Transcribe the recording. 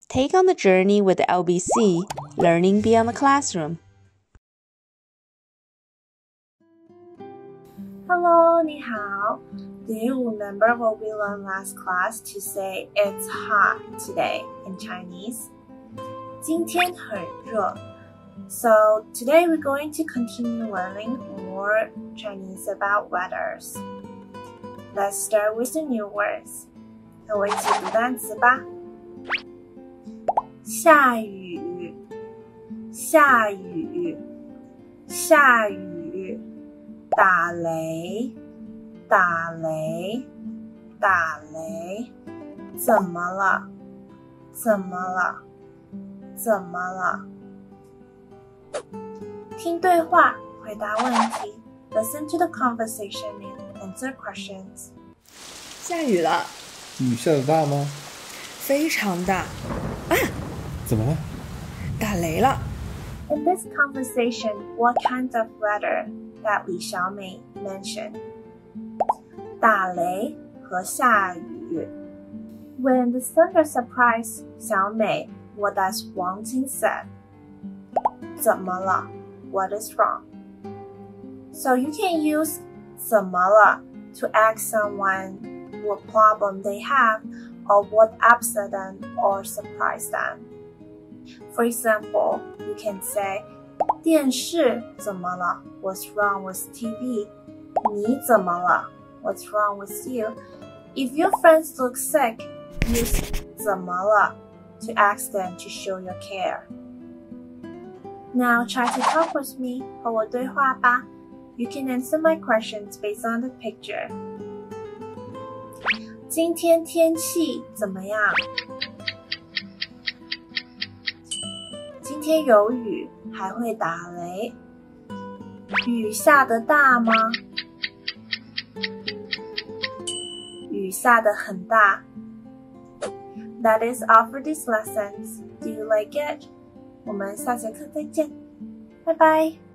Take on the journey with the LBC, learning beyond the classroom. Hello, 你好. Do you remember what we learned last class to say it's hot today in Chinese? 今天很热. So today we're going to continue learning more Chinese about weathers. Let's start with the new words. 和我一起读单词吧。下雨，下雨，下雨，打雷，打雷，打雷，怎么了？怎么了？怎么了？听对话，回答问题。Listen to the conversation and answer questions. 下雨了。 雨下得大吗？ 非常大。啊！ 怎么了？ 打雷了。 In this conversation, what kinds of weather that 李小美 mentioned? 打雷和下雨。When the thunder surprised 小美, what does Wang Jing say? 怎么了? What is wrong? So you can use 怎么了 to ask someone what problem they have or what upset them or surprised them. For example, you can say 电视怎么了 What's wrong with TV? 你怎么了 What's wrong with you? If your friends look sick, use 怎么了 to ask them to show your care. Now try to talk with me 和我对话吧. You can answer my questions based on the picture. 今天天气怎么样？今天有雨，还会打雷。雨下得大吗？雨下得很大。That is all for these lessons. Do you like it? 我们下节课再见，拜拜。